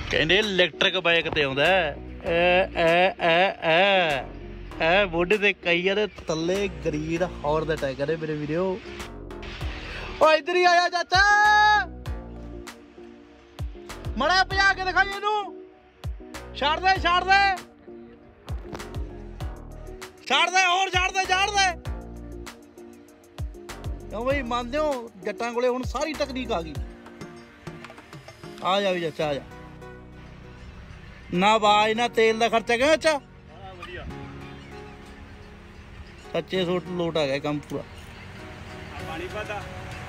कहते electric bike ते आउंदा ए मोढे ते कई दे थल्ले ग्रीन हॉर्न दा टाइगर है मेरे वीडियो। ओ इधर ही आया चाचा, मड़ा भजा के दिखाई इनू। छाड़ दे छाड़ दे छाड़ दे और छाड़ दे छाड़ दे। क्यों भाई मानते हो जट्टां कोले हुण सारी तकनीक आ गई। आ जा भी चाचा आ जा। ना आवाज ना तेल का खर्चा क्या अच्छा सच्चे सूट लोट आ गया काम पूरा। पानी पाता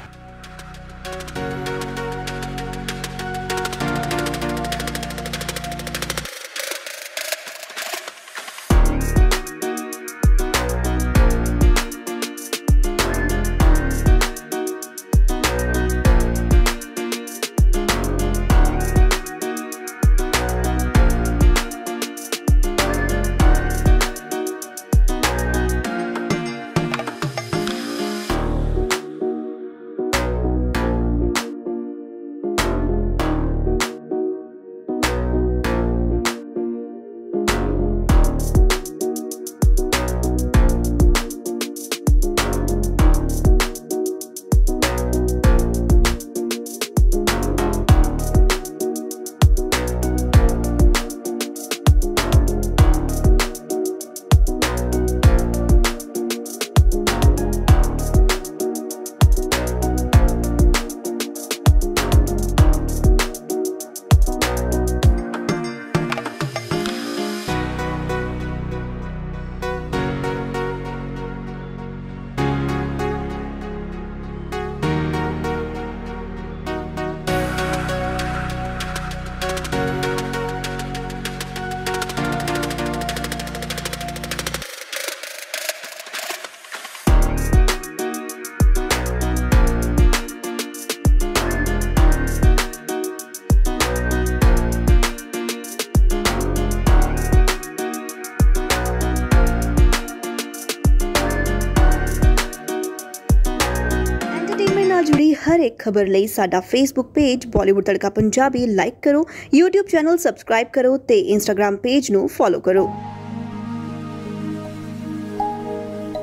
जुड़ी हर एक खबर लई साडा Facebook page Bollywood Tadka Punjabi like करो, यूट्यूब चैनल सबसक्राइब करो ते इंस्टाग्राम पेज नू फॉलो करो।